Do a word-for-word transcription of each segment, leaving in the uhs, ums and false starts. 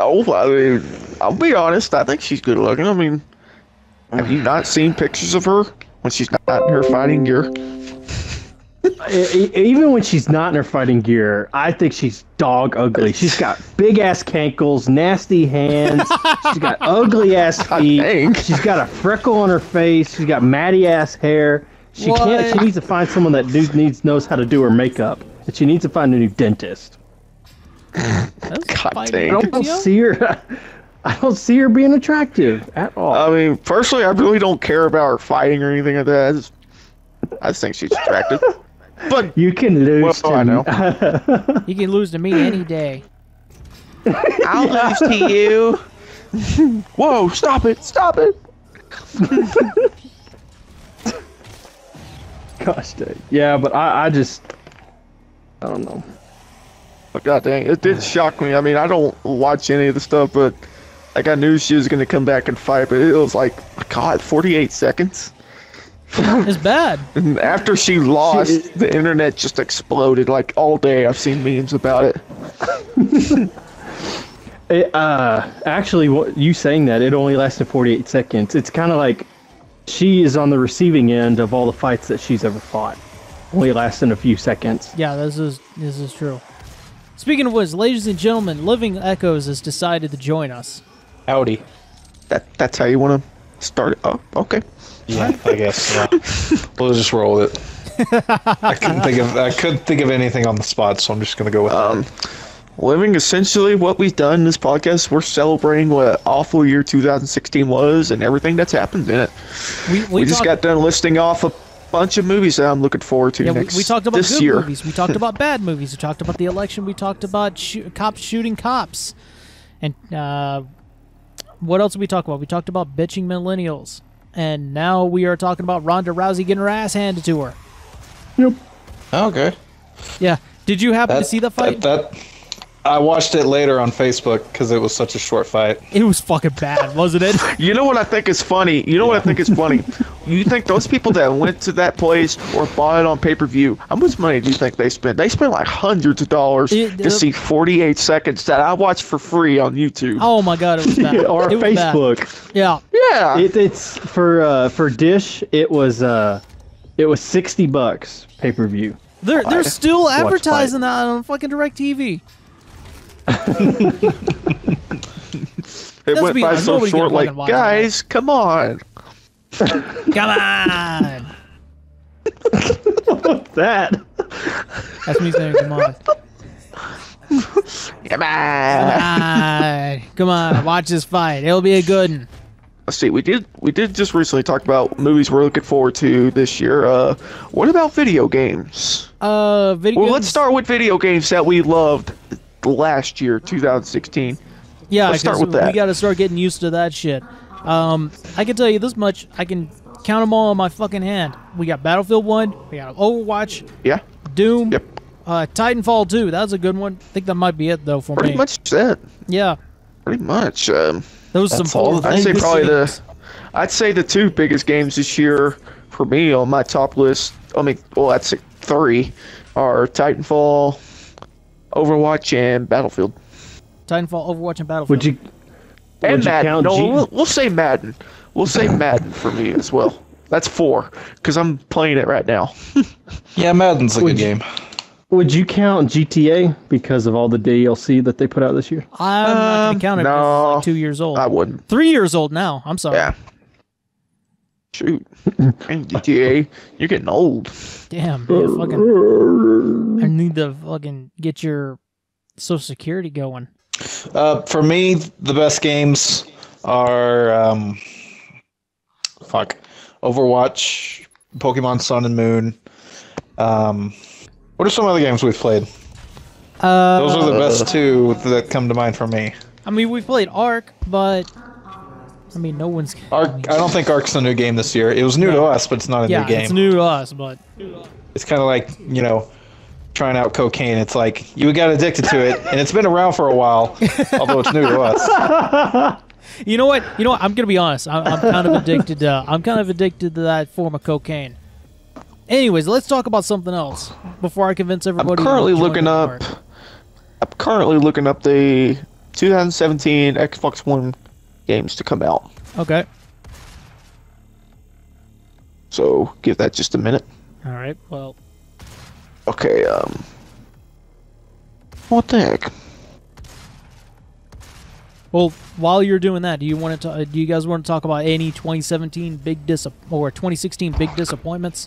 No, I mean, I'll be honest. I think she's good looking. I mean, have you not seen pictures of her when she's not in her fighting gear? Even when she's not in her fighting gear, I think she's dog ugly. She's got big ass cankles, nasty hands. She's got ugly ass feet. She's got a freckle on her face. She's got matty ass hair. She what? can't. She needs to find someone that needs knows how to do her makeup, and she needs to find a new dentist. God dang. I don't see her. I don't see her being attractive at all. I mean, personally, I really don't care about her fighting or anything like that. I just, I just think she's attractive. But you can lose. Well, to I know. You can lose to me any day. I'll yeah. lose to you. Whoa! Stop it! Stop it! Gosh dang. Yeah, but I, I just, I don't know. But god dang, it did shock me. I mean, I don't watch any of the stuff, but like I knew she was gonna come back and fight, but it was like, God, forty-eight seconds. It's bad. And after she lost, she, the internet just exploded. Like all day, I've seen memes about it. it uh, actually, what you saying that it only lasted forty-eight seconds. It's kind of like she is on the receiving end of all the fights that she's ever fought. Only lasting a few seconds. Yeah, this is this is true. Speaking of which, ladies and gentlemen, Living Echoes has decided to join us. Howdy. That that's how you want to start it? Oh, okay. Yeah, I guess. Yeah. We'll just roll with it. I couldn't think of I couldn't think of anything on the spot, so I'm just gonna go with um, that. Living essentially what we've done in this podcast. We're celebrating what awful year two thousand sixteen was and everything that's happened in it. We, we, we just got done listing off a bunch of movies that I'm looking forward to yeah, next we, we talked about this good year. movies. We talked about bad movies. We talked about the election. We talked about sh cops shooting cops. And uh, what else did we talk about? We talked about bitching millennials. And now we are talking about Ronda Rousey getting her ass handed to her. Yep. Okay. Yeah. Did you happen that, to see the fight? That, that I watched it later on Facebook because it was such a short fight. It was fucking bad, wasn't it? You know what I think is funny? You know what I think is funny? You think those people that went to that place or bought it on pay-per-view, how much money do you think they spent? They spent like hundreds of dollars it, to uh, see forty-eight seconds that I watched for free on YouTube. Oh my god, it was bad. Or it Facebook. Bad. Yeah. Yeah. It, it's for uh, for Dish. It was uh, it was sixty bucks pay-per-view. They're they're still advertising that on fucking DirecTV. It Let's went by honest, so short, like, guys, that. come on. Come on. What's that? That's me saying, come on. Come on. Come on. Come on, watch this fight. It'll be a good one. Let's see, we did we did just recently talk about movies we're looking forward to this year. Uh, what about video games? Uh, video Well, games? let's start with video games that we loved last year, two thousand sixteen. Yeah, let's start with that. We got to start getting used to that shit. Um, I can tell you this much: I can count them all on my fucking hand. We got Battlefield one, we got Overwatch, yeah, Doom, yep, uh, Titanfall two. That was a good one. I think that might be it though for pretty me. Pretty much that. Yeah, pretty much. Um, Those some. All I'd say probably the. I'd say the two biggest games this year for me on my top list. I mean, well, I'd say three are Titanfall, Overwatch, and Battlefield. Titanfall, Overwatch, and Battlefield. Would you? And would Madden. You no, G we'll, we'll say Madden. We'll say Madden for me as well. That's four because I'm playing it right now. Yeah, Madden's a would good you, game. Would you count G T A because of all the D L C that they put out this year? I'm um, not going to count it no, because it's like two years old. I wouldn't. Three years old now. I'm sorry. Yeah. Shoot. And G T A, you're getting old. Damn, man, fucking, I need to fucking get your Social Security going. Uh, for me, the best games are um, fuck, Overwatch, Pokemon Sun and Moon. Um, what are some other games we've played? Uh, Those are the best two that come to mind for me. I mean, we've played Ark, but I mean, no one's. Ark. I, mean, I don't think Ark's a new game this year. It was new yeah. to us, but it's not a yeah, new game. it's new to us, but it's kind of like, you know, trying out cocaine. It's like you got addicted to it, and it's been around for a while, although it's new to us. You know what? You know what? I'm gonna be honest. I'm, I'm kind of addicted. To, I'm kind of addicted to that form of cocaine. Anyways, let's talk about something else before I convince everybody. I'm currently looking up. I'm currently looking up the twenty seventeen Xbox One games to come out. Okay. So give that just a minute. All right. Well. Okay. Um. What the heck? Well, while you're doing that, do you want to? Do you guys want to talk about any twenty seventeen big dis or twenty sixteen big disappointments?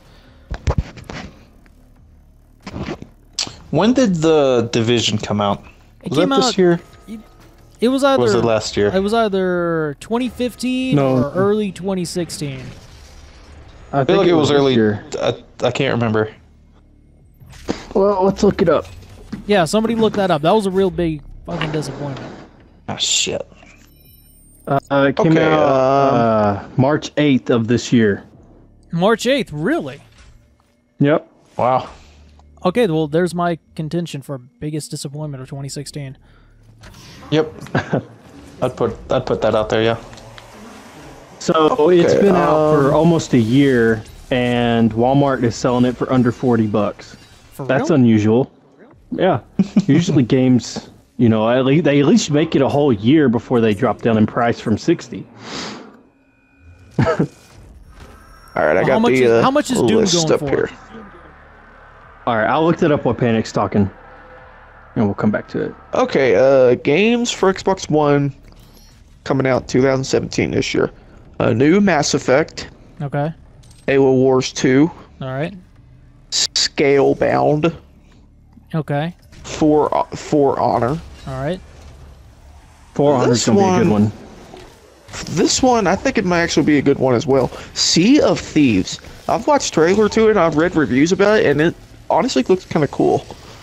When did the Division come out? It Was came that this out- year? It was either. Or was it last year? It was either twenty fifteen No. or early twenty sixteen. I, I feel like it was this early. year. I, I can't remember. Well, let's look it up. Yeah, somebody look that up. That was a real big fucking disappointment. Ah, shit. Uh, it came Okay, out um, uh, March eighth of this year. March eighth, really? Yep. Wow. Okay, well, there's my contention for biggest disappointment of twenty sixteen. Yep. I'd put I'd put that out there. Yeah. So it's Okay, been out for um, almost a year, and Walmart is selling it for under forty bucks. For That's real? unusual. Yeah. Usually games, you know, at least, they at least make it a whole year before they drop down in price from sixty. All right, I Well, got how much the is- uh, how much is Doom list going up for? here. All right, I'll look that up while Panic's talking, and we'll come back to it. Okay, uh, games for Xbox One coming out twenty seventeen this year. A new Mass Effect, Okay. Halo Wars two, All right. Scalebound, Okay. For For Honor. All right. four hundred is This going to be a good one- one. This one, I think it might actually be a good one as well. Sea of Thieves. I've watched trailer to it, and I've read reviews about it, and it honestly looks kind of cool.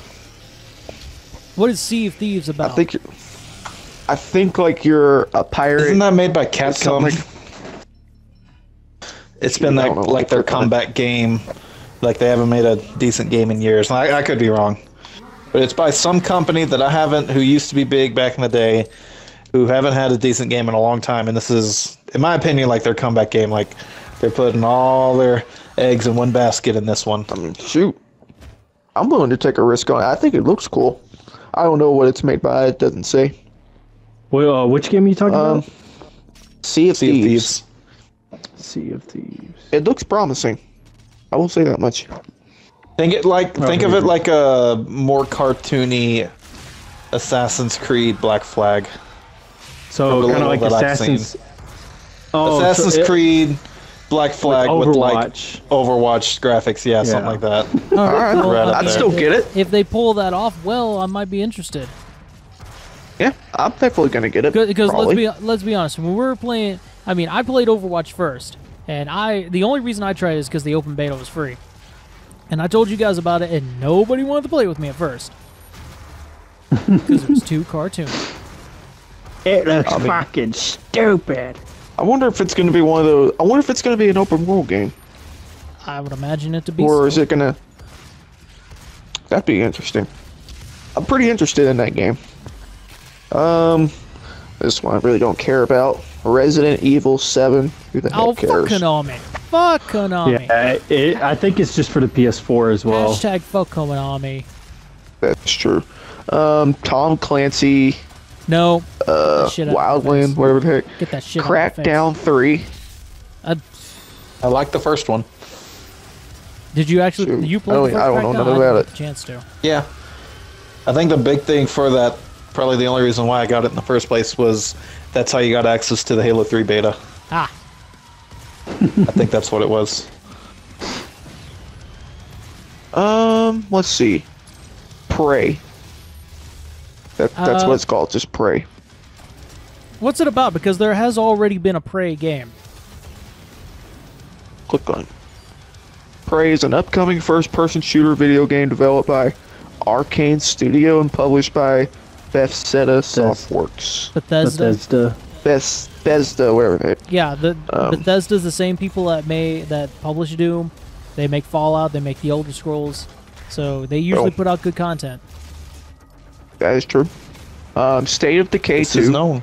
What is Sea of Thieves I about? think, I think like you're a pirate. Isn't that made by something Capcom? like- It's been I like don't know like what their they're called. comeback game. Like they haven't made a decent game in years. I, I could be wrong, but it's by some company that I haven't, who used to be big back in the day, who haven't had a decent game in a long time. And this is, in my opinion, like their comeback game. Like they're putting all their eggs in one basket in this one. I mean, shoot. I'm willing to take a risk on it. I think it looks cool. I don't know what it's made by. It doesn't say. Well, uh, which game are you talking Um, about? Sea of Sea of Thieves. Thieves. Sea of Thieves. It looks promising. I will say that much. Think it like think of here it we like a more cartoony Assassin's Creed Black Flag. So From the kind of like little that I've Assassin's. Oh, Assassin's so it- Creed Black Flag with, like Overwatch. Overwatch graphics, yeah, something Yeah. like that. All All right, well, right up I I'd mean, there. still if- get it. If they pull that off well, I might be interested. Yeah, I'm definitely gonna get it. Because let's probably. be let's be honest, when we were playing, I mean, I played Overwatch first, and I the only reason I tried it is because the open beta was free, and I told you guys about it, and nobody wanted to play with me at first because it was too cartoony. It looks fucking stupid. I wonder if it's gonna be one of those. I wonder if it's gonna be an open world game, I would imagine it to be. or is so. it gonna? That'd be interesting. I'm pretty interested in that game. Um, this one I really don't care about. Resident Evil seven. Who the heck Oh, fuck cares? Konami! Fuck Konami! Yeah, it, I think it's just for the P S four as well. Hashtag fuck Konami. That's true. Um, Tom Clancy, No. uh, Get that shit out of my Wildland, face. whatever the heck. Get that shit out of my face. Crackdown three. Uh, I like the first one. did you actually? Shoot. You I played don't- the first I don't know Crackdown? nothing didn't about get it. the chance to. Yeah. I think the big thing for that, probably the only reason why I got it in the first place, was that's how you got access to the Halo three beta. Ah. I think that's what it was. Um, let's see. Prey. That, that's Uh, what it's called, just Prey. What's it about? Because there has already been a Prey game. Click on it. Prey is an upcoming first-person shooter video game developed by Arcane Studio and published by Bethesda Softworks. Bethesda. Bethesda. Beth- Bethesda, whatever the heck. Yeah, the Um, Bethesda's the same people that made that publish Doom. They make Fallout. They make the Elder Scrolls. So they usually Oh. put out good content. That is true. Um, State of Decay This is two. known.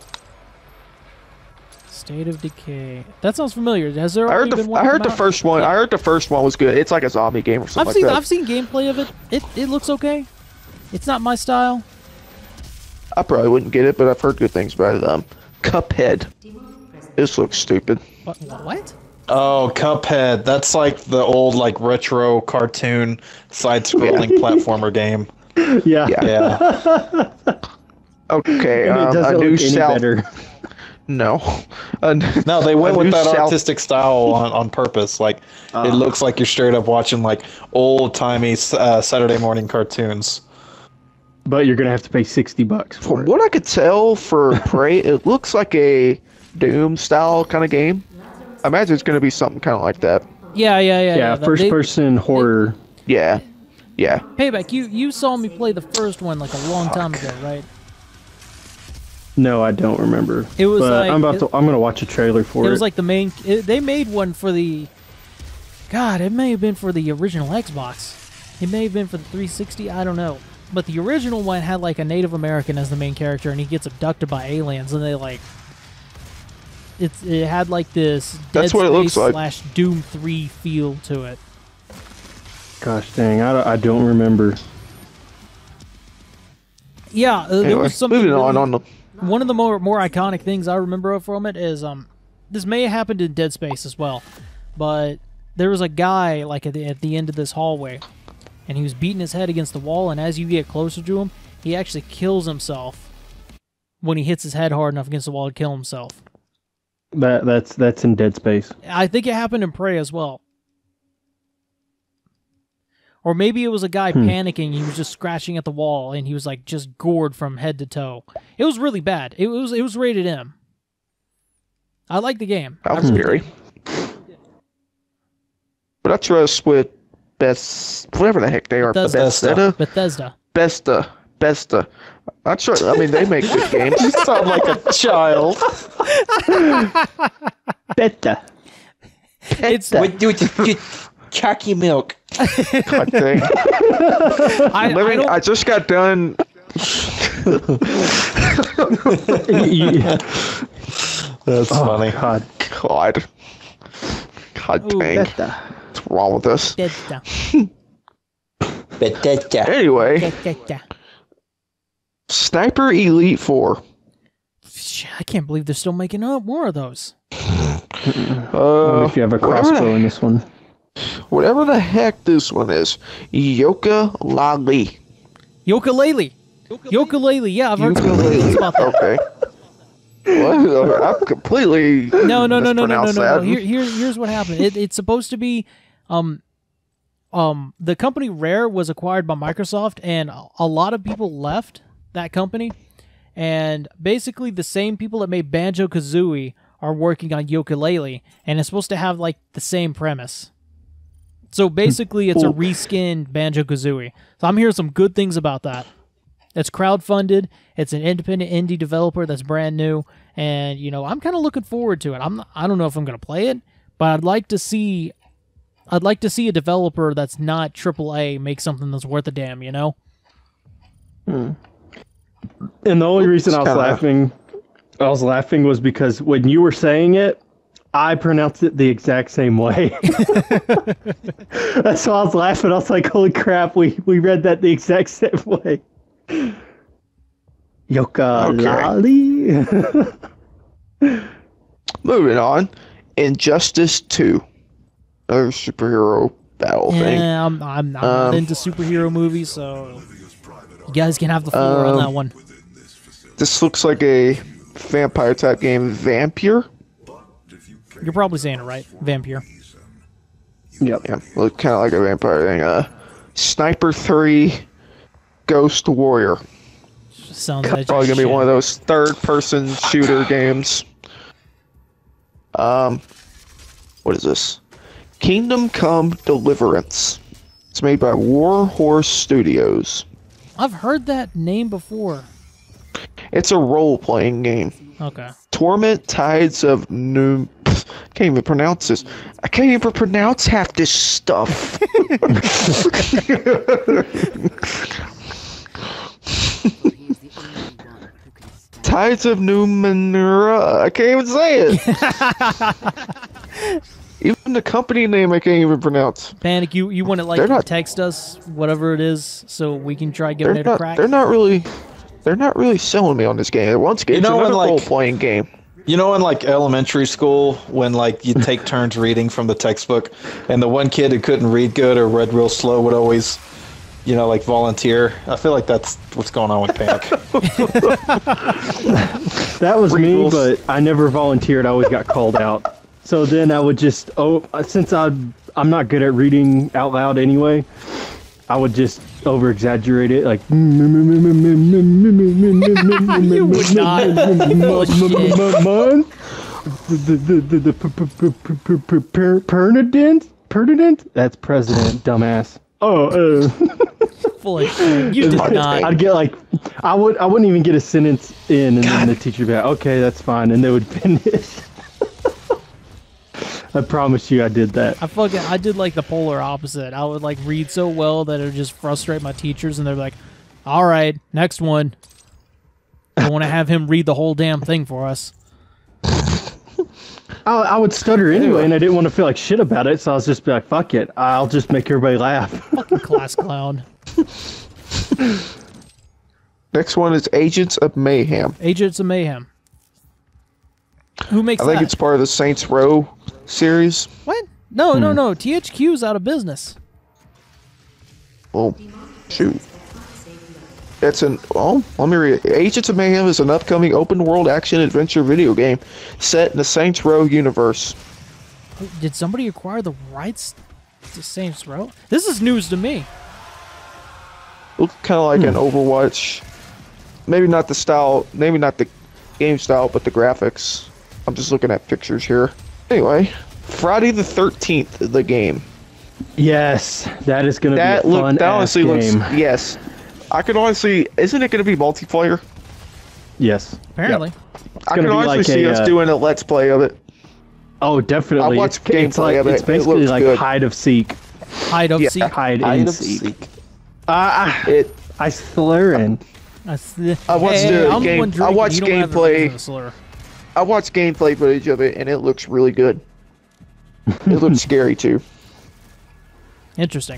State of Decay. That sounds familiar. Has there I already heard the been one I heard come the out? first one. I heard the first one was good. It's like a zombie game or something I've like seen that. I've seen gameplay of it. It it looks okay. It's not my style. I probably wouldn't get it, but I've heard good things about it. Um, Cuphead. This looks stupid. What? What? Oh, Cuphead. That's like the old like retro cartoon side-scrolling Yeah. platformer game. Yeah. Yeah. Okay, And it um, doesn't a new look any South. better. No. A, No, they went a with new that South- artistic style on, on purpose. Like, it looks like you're straight up watching like old-timey uh, Saturday morning cartoons. But you're gonna have to pay sixty bucks for From it. what I could tell for Prey, it looks like a Doom style kind of game. I imagine it's going to be something kind of like that. Yeah, yeah, yeah. Yeah, They- first person horror. Yeah. Yeah. Payback. You you saw me play the first one like a long time ago, right? No, I don't remember. It was but like- I'm about it- to. I'm gonna watch a trailer for It it. was like the main. It, they made one for the. God, it may have been for the original Xbox. It may have been for the three sixty. I don't know. But the original one had like a Native American as the main character, and he gets abducted by aliens, and they like. It's it had like this. That's Dead what it looks Space like. Slash Doom three feel to it. Gosh dang, I don't, I don't remember. Yeah, uh, there Anyway, was something. moving on really- on the. One of the more more iconic things I remember from it is um, this may have happened in Dead Space as well, but there was a guy like at the at the end of this hallway, and he was beating his head against the wall, and as you get closer to him, he actually kills himself when he hits his head hard enough against the wall to kill himself. That that's that's in Dead Space. I think it happened in Prey as well. Or maybe it was a guy Hmm. panicking. He was just scratching at the wall, and he was like just gored from head to toe. It was really bad. It was it was rated M. I like the game. That I was really scary. did. But I trust with Best, whatever the heck they are, Bethesda. Bethesda, Bethesda. Besta, Besta. I trust. I mean, they make good games. You sound like a child. Beta. It's With, with, with chalky milk. God dang. I, I Living, don't, I just got done. Yeah. That's Oh, funny. God. God. God Ooh, dang. Beta. What's wrong with us? Bethesda. Bethesda. Anyway, Bethesda. Sniper Elite four. Sh- I can't believe they're still making up more of those. Uh, if you have a whatever crossbow the- in this one. Whatever the heck this one is. Yoka Lali. Yokalele. Yokalele. Yeah, I've heard some good Ukulele. things about that. Okay. What? I'm completely No, no, no, no, no, no, no, mispronounced no. that. Here, here, here's what happened. It, it's supposed to be, um, um, the company Rare was acquired by Microsoft, and a- a lot of people left that company, and basically the same people that made Banjo Kazooie are working on Yooka-Laylee, and it's supposed to have like the same premise. So basically, it's a reskinned Banjo Kazooie. So I'm hearing some good things about that. It's crowdfunded. It's an independent indie developer that's brand new, and you know I'm kind of looking forward to it. I'm not, I don't know if I'm gonna play it, but I'd like to see I'd like to see a developer that's not triple A make something that's worth a damn. You know? And the only reason I was kinda- laughing, I was laughing was because when you were saying it, I pronounced it the exact same way. That's why I was laughing. I was like, "Holy crap! We we read that the exact same way." Yoka Lali. Moving on. Injustice two. Another superhero battle thing. Yeah, I'm I'm, I'm not Um, into superhero movies, so you guys can have the floor on Um, that one. This looks like a vampire type game. Vampire? You're probably saying it right, Vampire. Yep. Yeah, look kind of like a vampire thing. Uh, Sniper three Ghost Warrior. Sounds like Probably gonna be one of those third-person shooter games. Um, what is this? Kingdom Come Deliverance. It's made by War Horse Studios. I've heard that name before. It's a role-playing game. Okay. Torment Tides of New. Can't even pronounce this. I can't even pronounce half this stuff. Tides of Numenera. I can't even say it. Even the company name I can't even pronounce. Panic, you you want to like They're not- text us whatever it is so we can try giving They're it a not. crack? They're not really. they're not really selling me on this game. Once again, You know, it's another when, like- role-playing game. You know, in like elementary school, when like you take turns reading from the textbook, and the one kid who couldn't read good or read real slow would always, you know, like volunteer. I feel like that's what's going on with Panic. That was me, Wrinkles. but I never volunteered. I always got called out. So then I would just, oh, since I I'm not good at reading out loud anyway, I would just over exaggerate it, like. You would not. Month. The the the the Pernodent Pernodent. That's president, dumbass. Oh, uh. Full of shit. You did not. I'd get like, I would I wouldn't even get a sentence in, and then the teacher would be like, okay, that's fine, and they would finish. I promise you, I did that. I fucking I did like the polar opposite. I would like read so well that it would just frustrate my teachers, and they're like, "All right, next one." I want to have him read the whole damn thing for us. I, I would stutter anyway, and I didn't want to feel like shit about it, so I was just be like, "Fuck it, I'll just make everybody laugh." Fucking class clown. Next one is Agents of Mayhem. Agents of Mayhem. Who makes I think that? it's part of the Saints Row series. What? No, no, no. T H Q's out of business. Well, shoot. It's an oh, let me read it. Agents of Mayhem is an upcoming open-world action-adventure video game set in the Saints Row universe. Did somebody acquire the rights to Saints Row? This is news to me. Looks kind of like an Overwatch. Maybe not the style, maybe not the game style, but the graphics. I'm just looking at pictures here. Anyway, Friday the thirteenth, the game. Yes, that is gonna That be a look, fun that honestly looks. game. Yes, I could honestly. Isn't it going to be multiplayer? Yes. Apparently. I gonna can be honestly like see a, us uh, doing a let's play of it. Oh, definitely. I watched it's, it's gameplay like, of it. It's It basically looks like good. hide of seek. Hide of Yeah. seek. Hide Hide and of seek. seek. Ah, It. I slur in. I, th- I watched hey, hey, the I'm game- one I drinking, watched you don't have a gameplay. reason to slur. I watched gameplay footage of it, and it looks really good. It looks scary too. Interesting.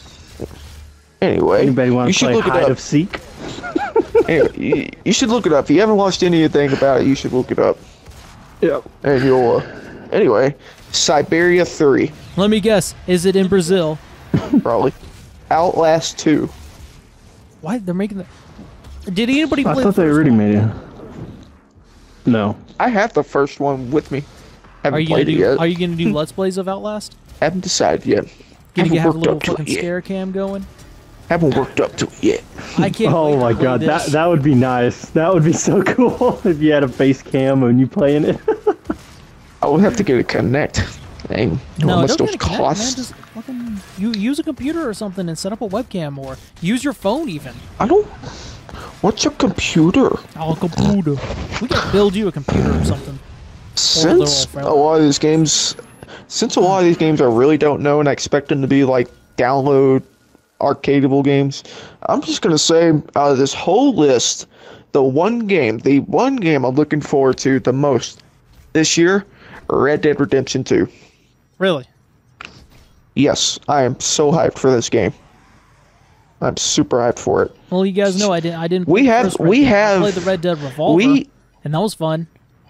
Anyway, Anybody want you to should play look it hide up. of seek? Anyway, you, you should look it up. If you haven't watched anything about it, you should look it up. Yeah. And you'll. Uh, anyway, Siberia three, Let me guess. Is it in Brazil? probably. Outlast two. Why they're making the? Did anybody I play? thought the they first already one? made it. No. I have the first one with me. Haven't Are you gonna played it do? yet. Are you gonna do Let's Plays of Outlast? Haven't decided yet. Gonna Haven't have a worked little up to fucking it yet. scare cam going? Haven't worked up to it yet. I can't. Oh wait to my play god, that this. that would be nice. That would be so cool if you had a face cam and you playing it. I would have to get a Connect. Dang, how No, much don't those get a Kinect, man. cost? Just fucking you use a computer or something and set up a webcam, or use your phone even. I don't. What's your computer? Oh, a computer. We gotta build you a computer or something. Since they're a all lot of these games, since a lot of these games I really don't know and I expect them to be like download arcadeable games, I'm just gonna say out of this whole list, the one game, the one game I'm looking forward to the most this year, Red Dead Redemption two. Really? Yes, I am so hyped for this game. I'm super hyped for it. Well, you guys know I didn't. I didn't. We play the have- first Red we Dead. I have- played the Red Dead Revolver, we- and that was fun.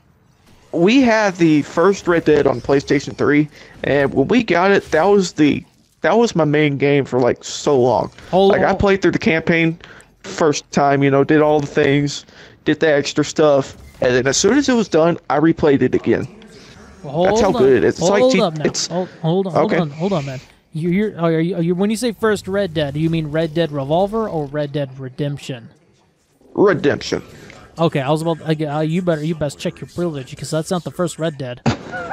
We had the first Red Dead on PlayStation three, and when we got it, that was the that was my main game for like so long. Hold like I on. played through the campaign first time, you know, did all the things, did the extra stuff, and then as soon as it was done, I replayed it again. Well, hold That's how on. good it is. It's hold like G- up now. it's- hold, hold on. Hold Okay. on. Hold on, man. You, you're, are you, are you, when you say first Red Dead, do you mean Red Dead Revolver or Red Dead Redemption? Redemption. Okay, I was about. I, uh, you better. You best check your privilege because that's not the first Red Dead.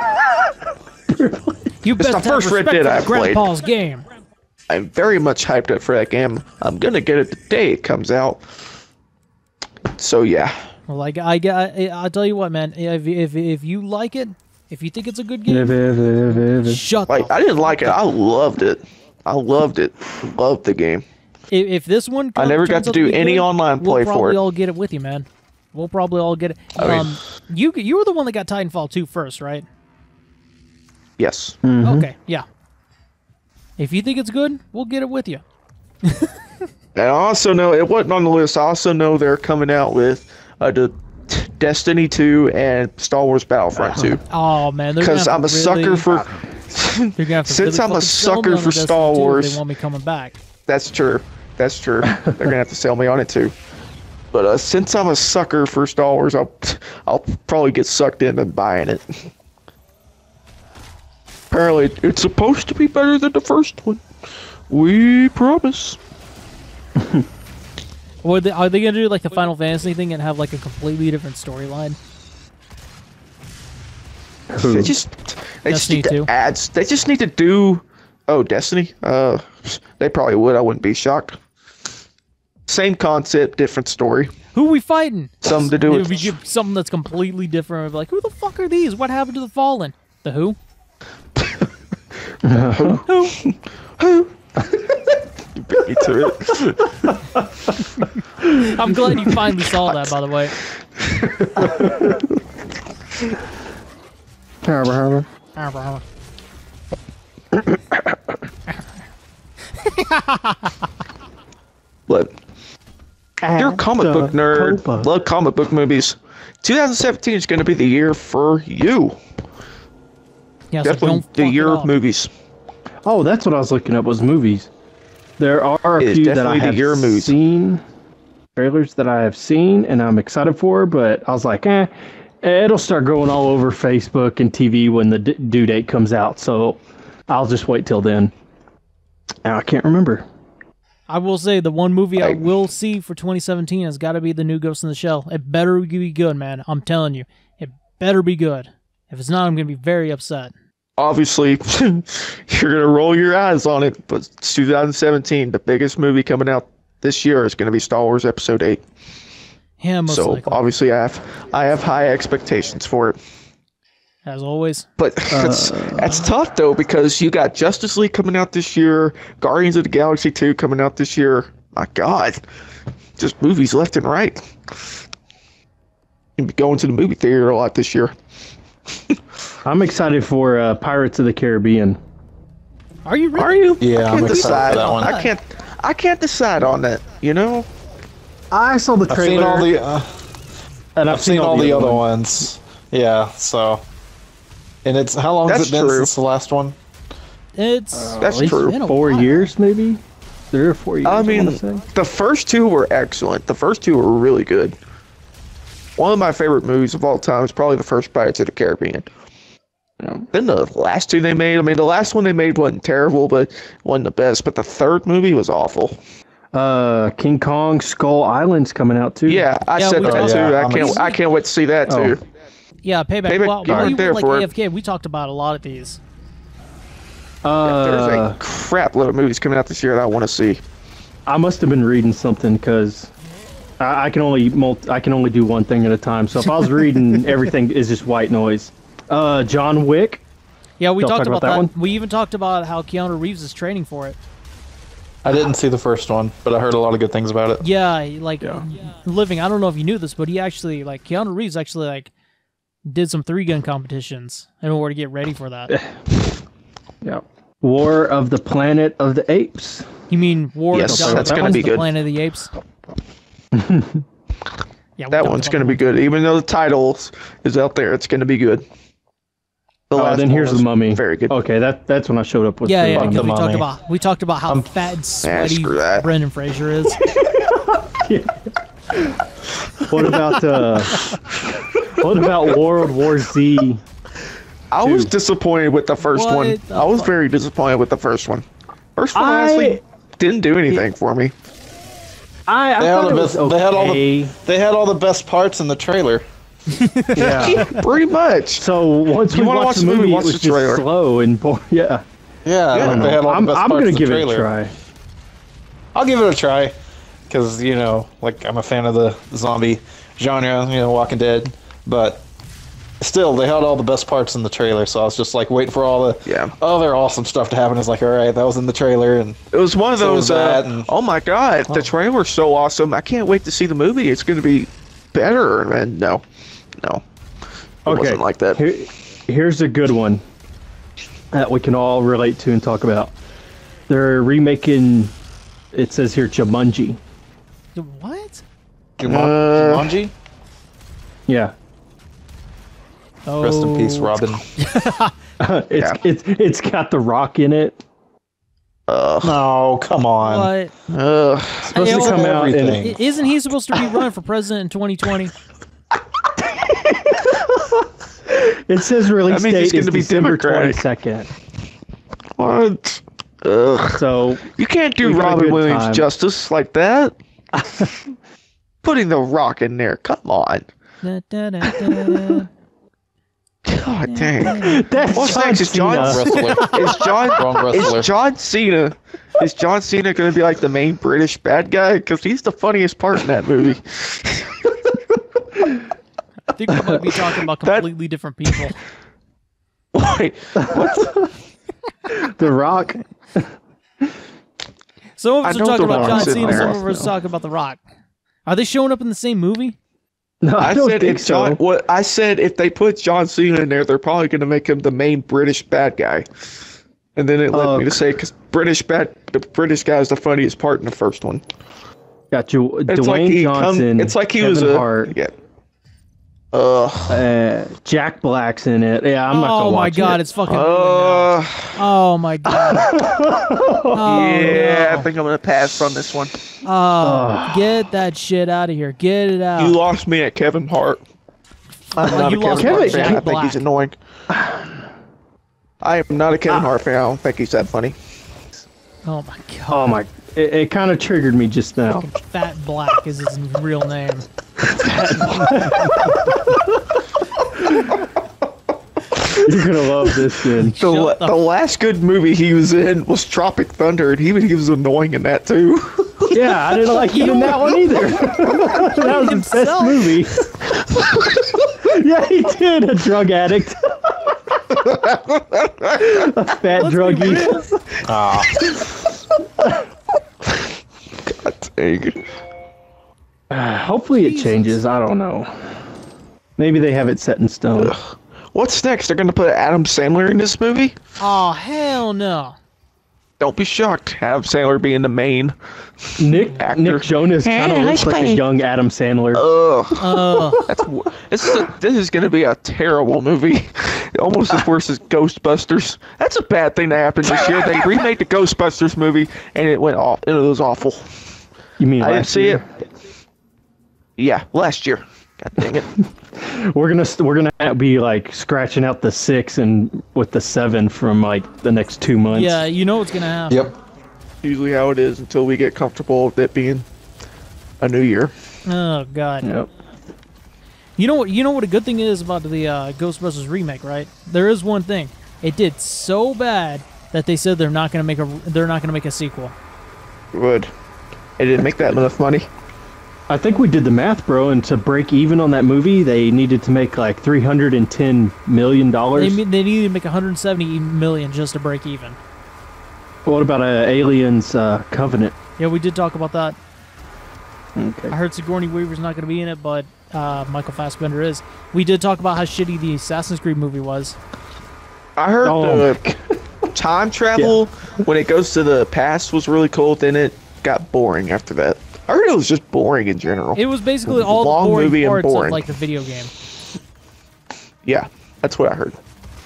You best the have first Red respect Dead for I played. Grandpa's game. I'm very much hyped up for that game. I'm gonna get it the day it comes out. So yeah, Well, like I, I, I'll tell you what, man. If, if if you like it, if you think it's a good game, shut like the I didn't like it. I loved it. I loved it. Loved the game. If, if this one, I never got turns to out do be any good, online we'll play for probably it. all get it with you, man. We'll probably all get it. I mean- Um, you you were the one that got Titanfall two first, right? Yes. Okay, yeah. If you think it's good, we'll get it with you. And I also know it wasn't on the list. I also know they're coming out with uh, the Destiny two and Star Wars Battlefront two. Oh man, because I'm a really, sucker for. Since really I'm a sucker for Star Wars, they want me coming back. That's true. That's true. They're gonna have to sell me on it too. But uh, since I'm a sucker for Star Wars, I'll I'll probably get sucked into buying it. Apparently, it's supposed to be better than the first one. We promise. Or they, are they gonna do like the Final Fantasy thing and have like a completely different storyline? They just they just need to add. They just need to do. Oh, Destiny. Uh, they probably would. I wouldn't be shocked. Same concept, different story. Who are we fighting? Something to do with we give something that's completely different. Like, who the fuck are these? What happened to the Fallen? The who? uh, who? Who? Who? You beat me to it. I'm glad you finally saw that, by the way. But you're a comic book nerd. Copa. Love comic book movies. twenty seventeen is going to be the year for you. Yeah, definitely so the year of movies. Oh, that's what I was looking up. Was movies. There are a it few that I have movies. seen, trailers that I have seen, and I'm excited for. But I was like, eh, it'll start going all over Facebook and T V when the d- due date comes out. So I'll just wait till then. Now I can't remember. I will say the one movie I, I will see for twenty seventeen has got to be the new Ghost in the Shell. It better be good, man. I'm telling you, it better be good. If it's not, I'm gonna be very upset. Obviously, you're gonna roll your eyes on it, but it's two thousand seventeen. The biggest movie coming out this year is gonna be Star Wars Episode Eight. Yeah, most so likely. Obviously, I have I have high expectations for it. As always. But that's uh, that's tough though, because you got Justice League coming out this year, Guardians of the Galaxy two coming out this year. My God, just movies left and right. You'll be going to the movie theater a lot this year. I'm excited for uh, Pirates of the Caribbean. Are you really? Are you? Yeah, I I'm can't excited decide. for that one. I can't. I can't decide on that. You know. I saw the trailer. I've seen all the. Uh, and I've, I've seen, seen all, all the, the other ones. ones. Yeah. So. And it's how long has it been true. since the last one? It's uh, that's true. Four while. years, maybe. Three or four years. I mean, I the first two were excellent. The first two were really good. One of my favorite movies of all time is probably the first Pirates of the Caribbean. Yeah. Then the last two they made, I mean, the last one they made wasn't terrible, but wasn't the best. But the third movie was awful. Uh, King Kong Skull Island's coming out too. Yeah, I yeah, said that uh, too. Yeah, I I'm can't. I can't wait to see that oh. too. Yeah, Payback. Payback well, you well, weren't you there like for A it. F K. We talked about a lot of these. Uh, yeah, there's a crap load of movies coming out this year that I want to see. I must have been reading something because I, I can only multi, I can only do one thing at a time. So if I was reading, everything is just white noise. Uh, John Wick. Yeah, we Y'all talked talk about, about that. that one. We even talked about how Keanu Reeves is training for it. I didn't see the first one, but I heard a lot of good things about it. Yeah, like Yeah. living. I don't know if you knew this, but he actually like Keanu Reeves actually like did some three gun competitions in order to get ready for that. Yeah. War of the Planet of the Apes. You mean War? Yes, of that's the, gonna be the good. Planet of the Apes. Yeah, that one's going to be good. Even though the title is out there, it's going to be good. The oh, last then here's the mummy. Very good. Okay, that that's when I showed up with. Yeah, the, yeah. um, Because we mummy. talked about we talked about how Um, fat and sweaty that. Brendan Fraser is. What about uh? What about World War Z? I was disappointed with the first What one. the I was fuck? very disappointed with the first one. First one I- honestly didn't do anything for me. I, I They had, thought all it the was best, okay. they had all the they had all the best parts in the trailer. Yeah. Pretty much. So once You we wanna watched watch the the movie, movie, watch it was the just trailer. slow and boring. Yeah. Yeah, Yeah, they had all I'm, the best I'm parts gonna in the give it a trailer. try. I'll give it a try, because you know, like I'm a fan of the zombie genre, you know, Walking Dead, but still, they had all the best parts in the trailer. So I was just like waiting for all the Yeah. other awesome stuff to happen. It's like, all right, that was in the trailer, and It was one of So those. was that, Uh, and- oh my god, the trailer's so awesome! I can't wait to see the movie. It's going to be better. And no, no, it Okay. wasn't like that. Here, here's a good one that we can all relate to and talk about. They're remaking It says here Jumanji. What? Jumanji? Yeah. Oh. Rest in peace, Robin. it's Yeah. it's it's got The Rock in it. Ugh. No, come on. What? Ugh. It's supposed Hey, to come out in everything. I- Isn't he supposed to be running for president in twenty twenty? It says release That means he's date is gonna be December Democratic. twenty-second. What? Ugh. So You can't do We got a Robin good Williams time. justice like that. Putting The Rock in there. Come on. Da, da, da, da. God dang. that's What's John next? Is John Cena. Wrestler. is John Wrong wrestler. is John Cena is John Cena going to be like the main British bad guy? Because he's the funniest part in that movie. I think we might be talking about That- completely different people. Wait, what? The Rock. Some of I us are know talking The about John Rock's in Cena. there. Some of us are talking about The Rock. Are they showing up in the same movie? No, I, I don't said think if so. John. What I said if they put John Cena in there, they're probably going to make him the main British bad guy. And then it led Oh. me to say because British bad, the British guy is the funniest part in the first one. Got you, It's Dwayne like he come- Johnson. It's like he Kevin was a. Hart, Yeah. Ugh. uh, Jack Black's in it. Yeah, I'm not gonna Oh my watch god, it. it's fucking. Uh, Oh my god. Oh, yeah, no. I think I'm gonna pass from this one. Oh, get that shit out of here. Get it out. You lost me at Kevin Hart. I'm Oh, not you a lost Kevin me Hart at fan. Jack I think Black. he's annoying. I am not a Kevin Hart fan. I don't think he's that funny. Oh my god. Oh my! It, it kind of triggered me just now. Fat Black is his real name. You're gonna love this, then. The, la- the the last good movie he was in was Tropic Thunder, and even he was annoying in that too. Yeah, I didn't like him in that one either. That was his best himself. movie. Yeah, he did. A drug addict. A fat druggie. Ah, God dang. Hopefully it changes. I don't know. Maybe they have it set in stone. What's next? They're gonna put Adam Sandler in this movie? Oh hell no. Don't be shocked. Adam Sandler being the main. Nick Actor. Nick Jonas kind of Hey, looks nice like a play. young Adam Sandler. Ugh. Oh, That's w- this is a, this is gonna be a terrible movie. Almost as worse as Ghostbusters. That's a bad thing that happened this year. They remade the Ghostbusters movie and it went off. It was awful. You mean I didn't last see year? it. Yeah, last year. God dang it. We're gonna st- we're gonna be like scratching out the six and with the seven from like the next two months. yeah, you know what's gonna happen. yep. Usually how it is until we get comfortable with it being a new year. Oh god. Yep. You know what? You know what a good thing is about the uh, Ghostbusters remake, right? There is one thing. It did so bad that they said they're not gonna make a they're not gonna make a sequel. Good. It didn't make that enough money. I think we did the math, bro, and to break even on that movie, they needed to make like three hundred and ten million They dollars. me- they needed to make one hundred seventy million just to break even. What about uh, Aliens uh, Covenant? Yeah, we did talk about that. Okay. I heard Sigourney Weaver's not gonna be in it, but uh, Michael Fassbender is. We did talk about how shitty the Assassin's Creed movie was. I heard Oh. the time travel when it goes to the past was really cool. Then it got boring after that. I heard it was just boring in general. It was basically all Long the boring movie and parts boring. of like the video game. Yeah, that's what I heard.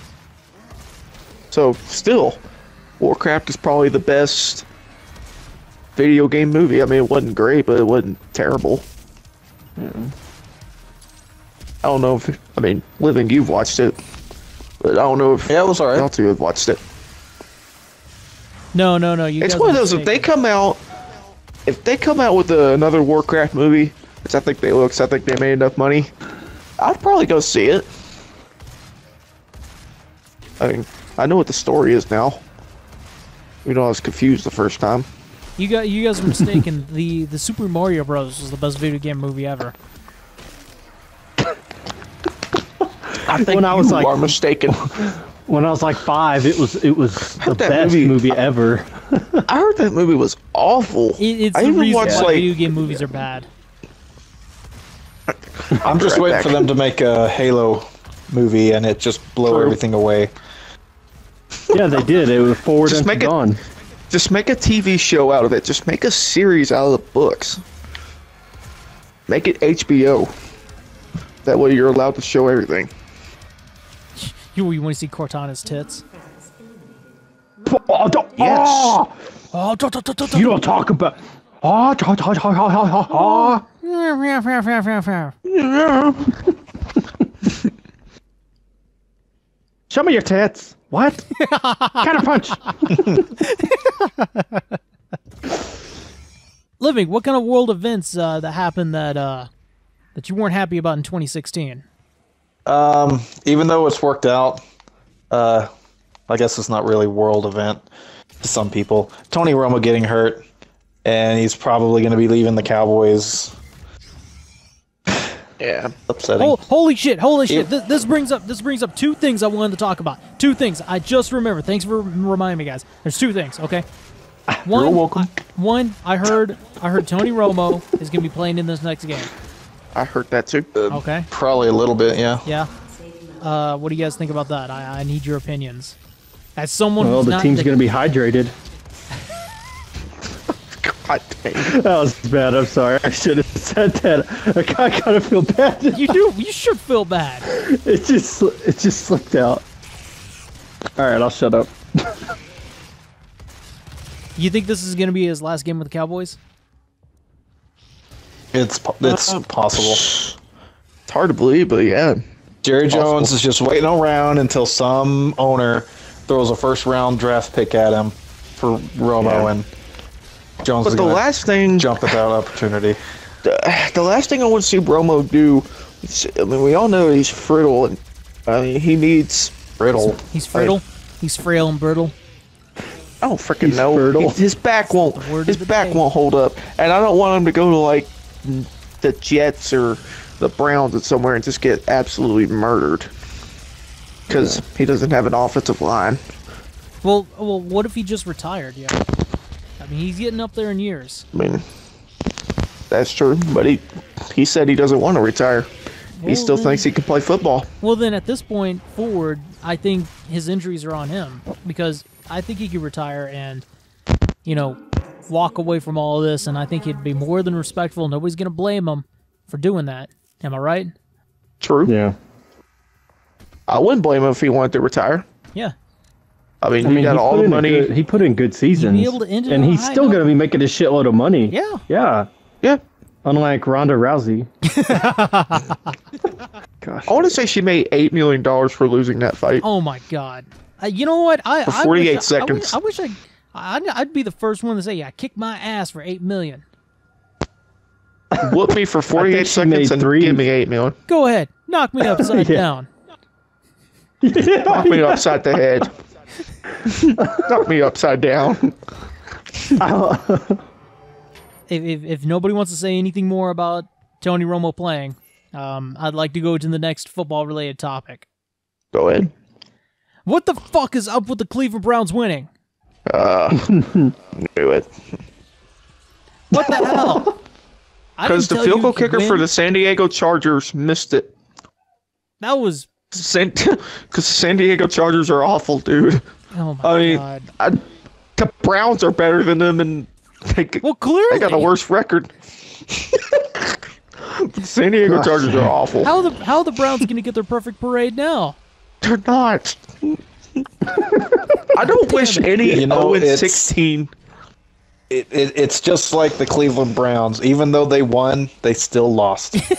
So still, Warcraft is probably the best video game movie. I mean, it wasn't great, but it wasn't terrible. I don't know if I mean, Living, you've watched it, but I don't know if Yeah, it was y'all alright. two have watched it. No, no, no. You It's guys one of are those. If they mistaken. come out, if they come out with a, another Warcraft movie, which I think they will, 'cause I think they made enough money, I'd probably go see it. I mean, I know what the story is now. You know, I was confused the first time. You got you guys are mistaken. the the Super Mario Bros. Was the best video game movie ever. I think When I was you like- are mistaken. When I was like five, it was it was the heard that best movie- movie, ever. I heard that movie was awful. It, it's I the even reason watched why like video game movies are bad. I'm just Right waiting back. for them to make a Halo movie and it just blow True. everything away. Yeah, they did. It was forward Just and make it- gone. Just make a T V show out of it. Just make a series out of the books. Make it H B O. That way you're allowed to show everything. You, you want to see Cortana's tits? Oh, don't, Yes. oh, Oh, do, do, do, do, do. you don't talk about. Oh, do, do, do, do, do, oh. Show me your tits. What? Kind of punch. Living, what kind of world events uh, that happened that uh, that you weren't happy about in twenty sixteen? Um, even though it's worked out, uh, I guess it's not really a world event to some people. Tony Romo getting hurt, and he's probably going to be leaving the Cowboys. Yeah. Upsetting. Oh, holy shit! Holy shit! It- This, this brings up this brings up two things I wanted to talk about. Two things I just remembered. Thanks for reminding me, guys. There's two things. Okay. One, You're welcome. I, one, I heard I heard Tony Romo is going to be playing in this next game. I heard that too. Okay. Probably a little bit, yeah. Yeah. Uh, what do you guys think about that? I, I need your opinions. As someone Well, who's the not team's the- going to be hydrated. God dang. That was bad. I'm sorry. I should have said that. I kind of feel bad. You do. You should feel bad. It just it just slipped out. All right, I'll shut up. You think this is going to be his last game with the Cowboys? It's po- it's Uh, possible. It's hard to believe, but yeah. Jerry possible. Jones is just waiting around until some owner throws a first round draft pick at him for Romo, Yeah. and Jones But is the going last thing, to jump at that opportunity. the, the last thing I want to see Romo do, is, I mean, we all know he's brittle, and I mean, he needs brittle. He's brittle. He's frail and brittle. I don't freaking He's know. fertile. His, his back won't. the word His of the back day. won't hold up, and I don't want him to go to like the Jets or the Browns or somewhere and just get absolutely murdered because he doesn't have an offensive line. Well, well, what if he just retired? Yeah. I mean, he's getting up there in years. I mean, that's true, but he he said he doesn't want to retire. He Well, still then- thinks he can play football. Well, then at this point forward, I think his injuries are on him because I think he could retire and, you know, walk away from all of this, and I think he'd be more than respectful. Nobody's gonna blame him for doing that. Am I right? True. Yeah. I wouldn't blame him if he wanted to retire. Yeah. I mean, I he mean, got he all put the in a money. good, he put in good seasons, able to end it and on a he's high still note. going to be making a shitload of money. Yeah. Yeah. Yeah. Unlike Ronda Rousey. Gosh. I want to say she made eight million dollars for losing that fight. Oh my God. Uh, you know what? I For I forty-eight wish I- I wish- seconds. I wish I. I'd, I'd be the first one to say, "Yeah, I kicked my ass for eight million." Whoop me for forty-eight she made seconds and three. give me eight million. Go ahead, knock me upside Yeah. down. Knock me upside the head. Knock me upside down. If, if if nobody wants to say anything more about Tony Romo playing, um, I'd like to go to the next football-related topic. Go ahead. What the fuck is up with the Cleveland Browns winning? Uh, knew it. What the hell? I Because didn't the tell field you goal you could kicker for win. the San Diego Chargers missed it. That was San, because San Diego Chargers are awful, dude. oh my I mean, God. I, the Browns are better than them, and they, Well, clearly they got a worse record. The San Diego Gosh. Chargers are awful. How the how are the Browns going to get their perfect parade now? They're not. I don't wish any You know, oh and it's- sixteen. It, it, it's just like the Cleveland Browns. Even though they won, they still lost. You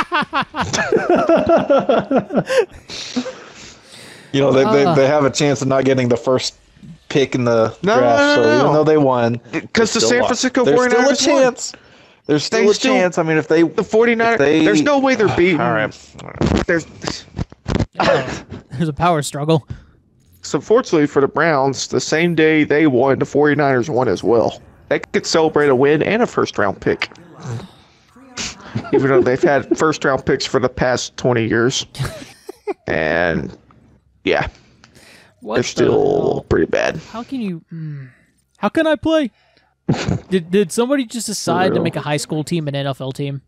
know, they, they, they have a chance of not getting the first pick in the No, draft. no, no, so no. even though they won, Because the still San lost. Francisco There's still a forty-niners won. chance. There's still They a still- chance. I mean, if they The forty-niners, If they- there's no way they're beating. all right, There's, Oh, there's a power struggle. so fortunately for the Browns, the same day they won, the forty-niners won as well. They could celebrate a win and a first-round pick. Even though they've had first-round picks for the past twenty years. And, yeah, What they're the still hell? pretty bad. How can you? Mm, how can I play? did did somebody just decide to real. make a high school team an N F L team?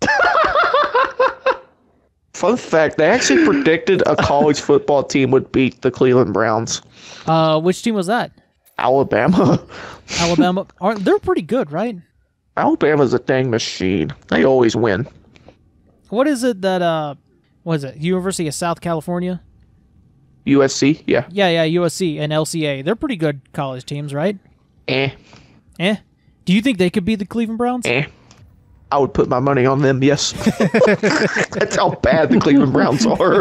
Fun fact, they actually predicted a college football team would beat the Cleveland Browns. Uh, which team was that? Alabama. Alabama, aren't they're pretty good, right? Alabama's a dang machine. They always win. What is it that uh, what is it? University of South California? U S C, yeah. Yeah, yeah, U S C and L C A. They're pretty good college teams, right? Eh, Eh. Do you think they could be the Cleveland Browns? eh. I would put my money on them, yes. That's how bad the Cleveland Browns are.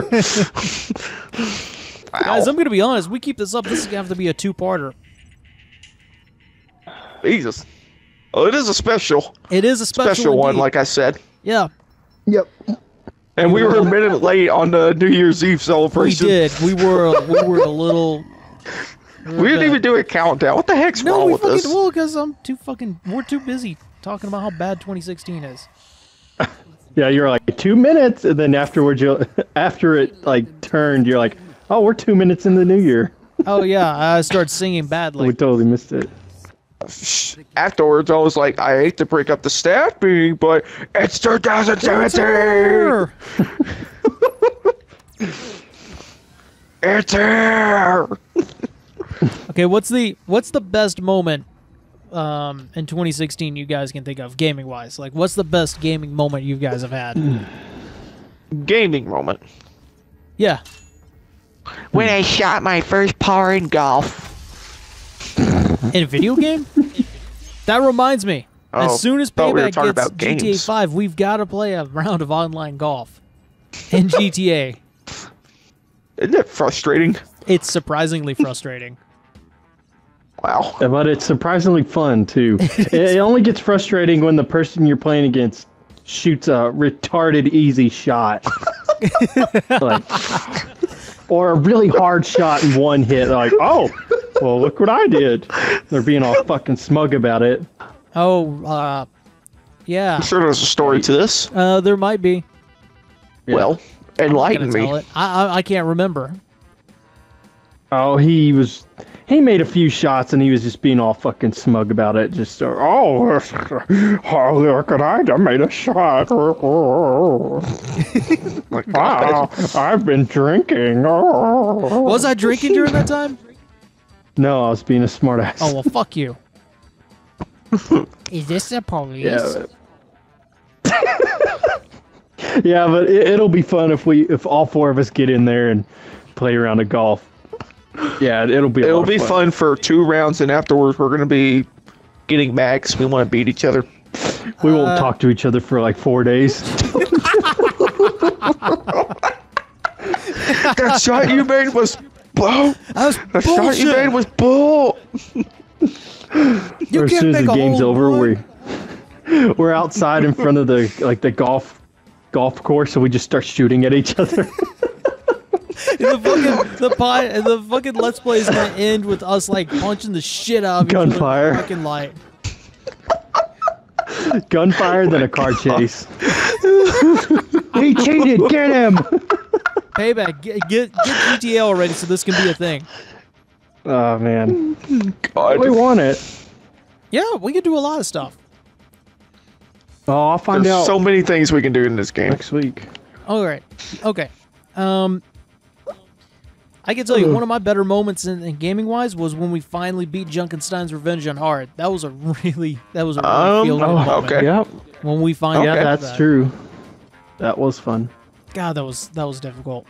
Guys, I'm going to be honest. We keep this up. This is going to have to be a two-parter. Jesus. Oh, it is a special. It is a special, Special one, indeed. like I said. Yeah, Yep. And we were a minute late on the New Year's Eve we celebration. did. We were we were a little. We didn't even do a countdown. What the heck's No, wrong we with fucking this? well because I'm too fucking. We're too busy talking about how bad twenty sixteen is. Yeah, you're like two minutes, and then afterwards, you after it like turned, you're like, oh, we're two minutes in the new year. Oh yeah, I started singing badly. We totally missed it. Afterwards, I was like, I hate to break up the staff meeting, but it's two thousand seventeen. It's here. Okay, what's the what's the best moment um, in twenty sixteen you guys can think of gaming wise? Like, what's the best gaming moment you guys have had? Gaming moment. Yeah. When I shot my first par in golf. In a video game? That reminds me. Oh, as soon as thought we were Payback talking gets about G T A games. five, we've got to play a round of online golf in G T A. Isn't it frustrating? It's surprisingly frustrating. Wow. Yeah, but it's surprisingly fun too. it, it only gets frustrating when the person you're playing against shoots a retarded easy shot, like, or a really hard shot in one hit. Like, oh, well, look what I did. They're being all fucking smug about it. Oh, uh, yeah. I'm sure there's a story to this. Uh, there might be. Well, enlighten Gonna me. tell it. I, I I can't remember. Oh, he was. He made a few shots and he was just being all fucking smug about it. Just, uh, oh, oh, look at I I made a shot. Like, Wow, I've been drinking. Oh. Was I drinking during that time? No, I was being a smartass. Oh well, fuck you. Is this the police? Yeah. But, yeah, but it, it'll be fun if we if all four of us get in there and play around a golf. Yeah, it'll be. A It'll lot be of fun. fun. for two rounds, and afterwards we're gonna be getting mad 'cause we want to beat each other. We won't Uh, talk to each other for like four days. That shot you made was bull. That was The shot you bullshit. made was bull. You Or as can't soon as make the a game's hole in over, one. we we're outside in front of the like the golf golf course, so we just start shooting at each other. the fucking the pie and the fucking let's play is gonna end with us like punching the shit out of each other in the Gunfire. fucking light. Gunfire, then a car chase. He cheated. Get him. Payback, get get, get G T A already so this can be a thing. Oh man, God. we want it. Yeah, we can do a lot of stuff. Oh, I'll find There's out so many things we can do in this game. next week. All right, okay. Um, I can tell you one of my better moments in, in gaming wise was when we finally beat Junkenstein's Revenge on Hard. That was a really that was a really Um, feel good oh, moment. okay. Yep. When we finally Yeah, did that's that. true. That was fun. God, that was that was difficult.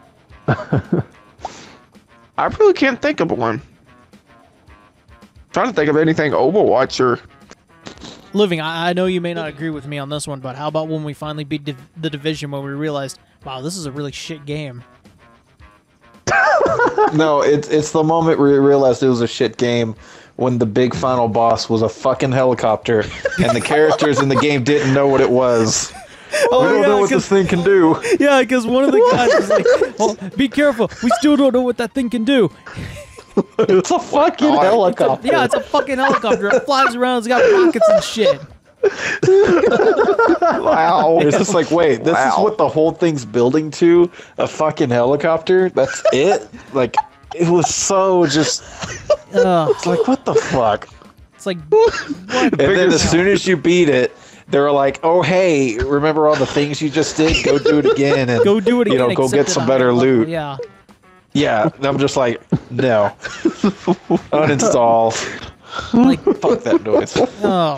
I really can't think of one. Trying to think of anything Overwatch or Living, I, I know you may not agree with me on this one, but how about when we finally beat Div- the Division when we realized, wow, this is a really shit game. No, it's it's the moment where you realized it was a shit game when the big final boss was a fucking helicopter and the characters in the game didn't know what it was. Oh, we don't yeah, know what 'cause- this thing can do. Yeah, because one of the guys was like, well, be careful, we still don't know what that thing can do. It's a fucking God. helicopter. Yeah, it's a fucking helicopter. It flies around, it's got rockets and shit. wow. It's just like, wait, this Wow. is what the whole thing's building to? A fucking helicopter? That's it? Like, it was so just, Ugh, it's like, what the fuck? it's like, what? And then as soon as you beat it, they were like, oh, hey, remember all the things you just did? Go do it again. And, Go do it again. You know, go except get at some a better higher level. loot. Yeah. Yeah, and I'm just like, No. Uninstall. Like, Fuck that noise. oh,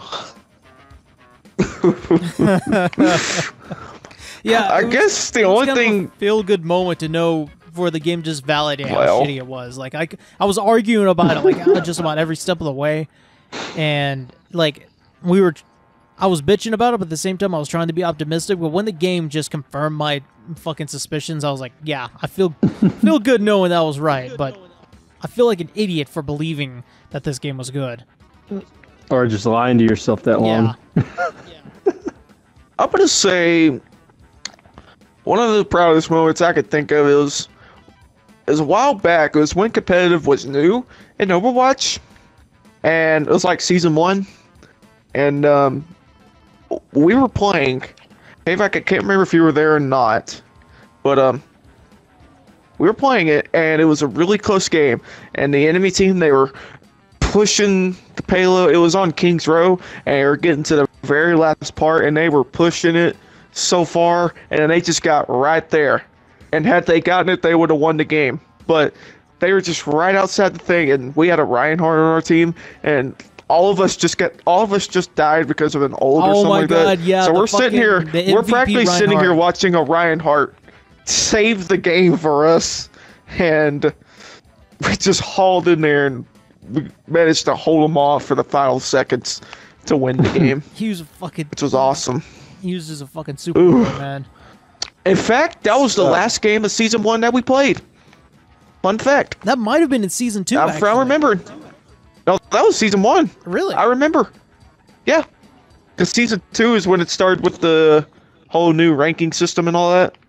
fuck. Yeah, I it was- guess the it was only kind of a thing. feel-good moment to know for the game just validated how Well. shitty it was. Like, I, I was arguing about it, like, just about every step of the way. And, like, we were... I was bitching about it, but at the same time, I was trying to be optimistic. But when the game just confirmed my fucking suspicions, I was like, yeah, I feel feel good knowing that was right. But I feel like an idiot for believing that this game was good. Or just lying to yourself that long. Yeah. I'm gonna say one of the proudest moments I could think of is is a while back. It was when competitive was new in Overwatch, and it was like season one, and um, we were playing. Payback, I can't remember if you were there or not, but um, we were playing it, and it was a really close game. And the enemy team, they were pushing the payload. It was on King's Row, and they were getting to the very last part, and they were pushing it so far, and then they just got right there. And had they gotten it, they would have won the game. But they were just right outside the thing, and we had a Reinhardt on our team, and all of us just got all of us just died because of an ult or Oh something my like God, that. yeah, so the we're sitting fucking- here, the we're M V P practically sitting here Reinhardt. watching a Reinhardt save the game for us, and we just hauled in there and we managed to hold them off for the final seconds to win the game, He was a fucking... which was awesome. He was just a fucking superhero, man. In fact, that was the Uh, last game of season one that we played. Fun fact. That might have been in season two, I'm actually. I'm remembering. No, that was season one. Really? I remember. Yeah. Because season two is when it started with the whole new ranking system and all that.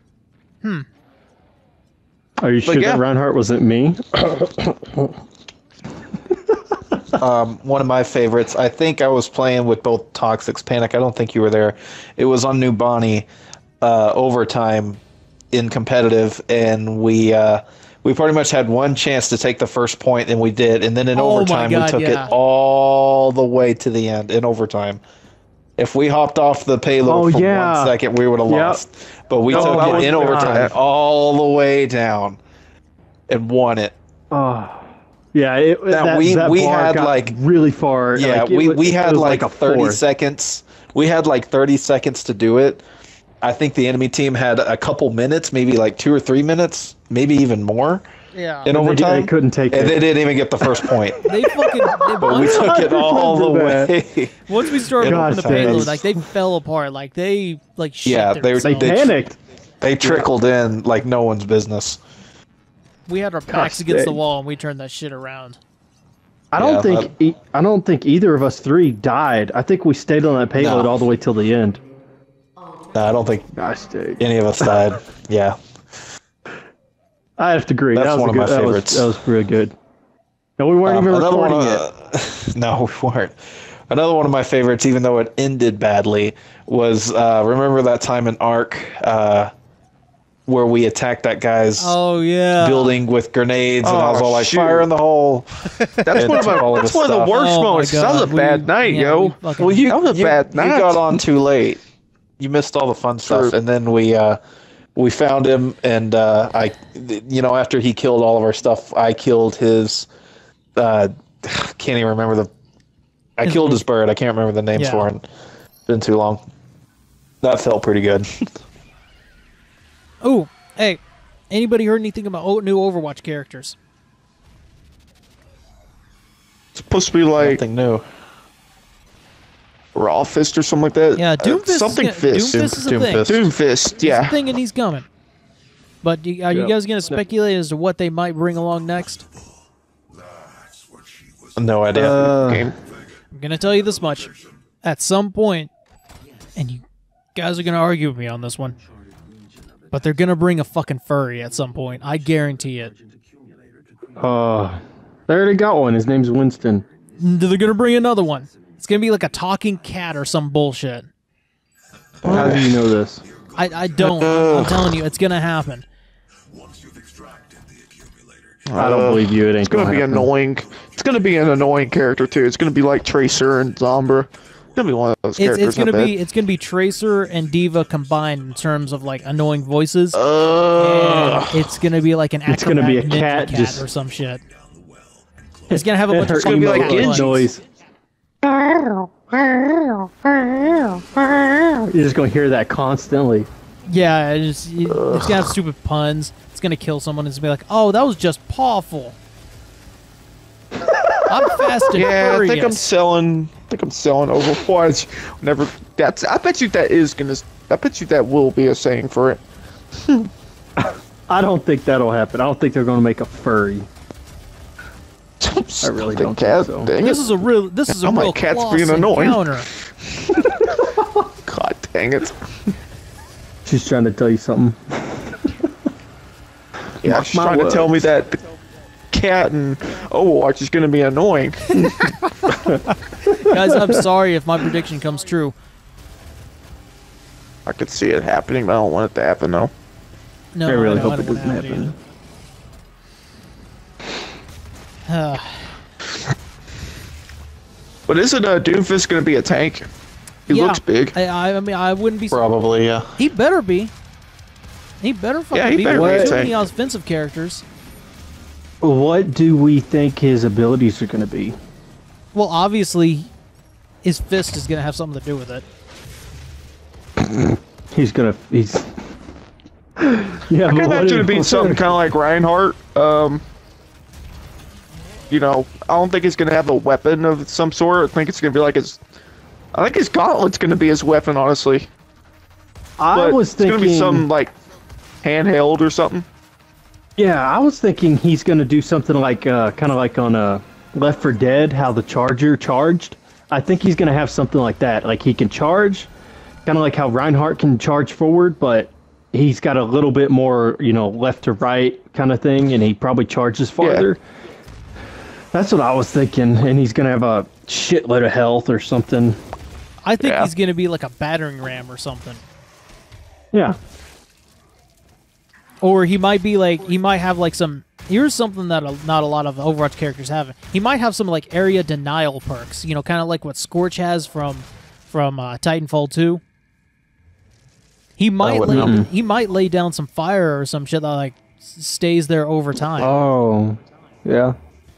Are you sure yeah. that Reinhardt wasn't me? Um, one of my favorites. I think I was playing with both Toxic's Panic. I don't think you were there. It was on New Bonnie, uh, overtime in competitive, and we uh, we pretty much had one chance to take the first point, and we did. And then in Oh my overtime, God, we took yeah. it all the way to the end in overtime. If we hopped off the payload Oh, for yeah. one second, we would have Yep. lost. But we Oh, took that it was in the overtime time. all the way down and won it. Oh, yeah. It, Now, that, we- that we bar had, got like- really far. Yeah, like, it we, was- we it had was like, a thirty fourth. seconds. We had like thirty seconds to do it. I think the enemy team had a couple minutes, maybe like two or three minutes, maybe even more Yeah. in And they- overtime. they couldn't take and it. they didn't even get the first point. They fucking... They, But we once, took it all the remember way. once we started God moving the damn. payload, like, they fell apart. Like, they, like, shit Yeah, their they were- They selves. panicked. They trickled in like no one's business. We had our backs against the dang. wall, and we turned that shit around. I don't Yeah, think e- I don't think either of us three died. I think we stayed on that payload No. all the way till the end. No, I don't think I stayed. any of us died. Yeah. I have to agree. That's that was one a of good, my that was- favorites. That was, really good. No, we weren't Um, even another one recording of, it. uh, no, we weren't. Another one of my favorites, even though it ended badly, was uh, remember that time in Ark uh, where we attacked that guy's Oh, yeah. building with grenades, and I was Oh, all like, shoot. "Fire in the hole!" That's one of took all my, of that's his one of the stuff. worst Oh, my moments. 'cause That was a God. bad We- night, yeah, yo. we fucking- Well, you, That was a you, bad you night. got on too late. You missed all the fun stuff, True. and then we uh, we found him, and uh, I, you know, after he killed all of our stuff, I killed his. Uh, can't even remember the. I His- killed his bird. I can't remember the names Yeah. for it. Been too long. That felt pretty good. Oh, hey. Anybody heard anything about o- new Overwatch characters? It's supposed to be like Nothing new. Raw Fist or something like that. Yeah, Uh, Doomfist. is something gonna- Fist. Doomfist is a Doom- thing. Doomfist. Doom Fist. He's a Yeah. thing, and he's coming. But do, are you Yep. guys going to speculate as to what they might bring along next? No idea. Uh, Game. I'm going to tell you this much. At some point, and you guys are going to argue with me on this one, but they're going to bring a fucking furry at some point. I guarantee it. uh, they already got one. His name's Winston. They're going to bring another one. It's going to be like a talking cat or some bullshit. How do you know this? I, I don't. I'm, I'm telling you, it's going to happen. I don't believe you. It ain't It's gonna be happen. annoying. It's gonna be an annoying character too. It's gonna be like Tracer and Zombra. gonna be one of those It's, characters. it's gonna I bet. be it's gonna be Tracer and Diva combined in terms of like annoying voices. Uh, And it's gonna be like an It's gonna be a acrobat ninja cat cat just- or some shit. It's gonna have a And bunch her of fucking gonna be like cat Genji. buttons. noise. You're just gonna hear that constantly. Yeah, it's, it's gonna have stupid puns. It's gonna kill someone. It's gonna be like, oh, that was just pawful. I'm fast and yeah, I furious. think I'm selling. I think I'm selling Overwatch. Whenever that's, I bet you that is gonna. I bet you that will be a saying for it. I don't think that'll happen. I don't think they're gonna make a furry. I really don't cat, think so. Dang This it. is a real. This is a Oh, my real cat's close being annoying. encounter. God dang it. She's trying to tell you something. Yeah, Mark she's my trying to tell me words. that the cat and Overwatch is gonna be annoying. Guys, I'm sorry if my prediction comes true. I could see it happening, but I don't want it to happen though. No, I really no, hope don't it want doesn't to happen. either. Uh, But isn't uh, Doomfist gonna be a tank? He yeah, looks big. I, I mean, I wouldn't be. Probably, yeah. He better be. He better fucking Yeah, he be. better We're be a too tank. many offensive characters. What do we think his abilities are gonna be? Well, obviously, his fist is gonna have something to do with it. He's gonna. He's. Yeah, I but can what imagine if- it being something kind of like Reinhardt. Um, you know, I don't think he's gonna have a weapon of some sort. I think it's gonna be like his. I think his gauntlet's gonna be his weapon, honestly. I But was it's thinking. gonna be some like handheld or something. Yeah, I was thinking he's gonna do something like, uh, kind of like on uh, Left four Dead, how the Charger charged. I think he's gonna have something like that. Like he can charge, kind of like how Reinhardt can charge forward, but he's got a little bit more, you know, left to right kind of thing, and he probably charges farther. That's what I was thinking, and he's gonna have a shitload of health or something. I think Yeah. he's gonna be like a battering ram or something. Yeah. Or he might be like, he might have like some. Here's something that a, not a lot of Overwatch characters have. He might have some like area denial perks. You know, kind of like what Scorch has from from uh, Titanfall two. He might would lay, know. he might lay down some fire or some shit that like s- stays there over time. Oh. Yeah.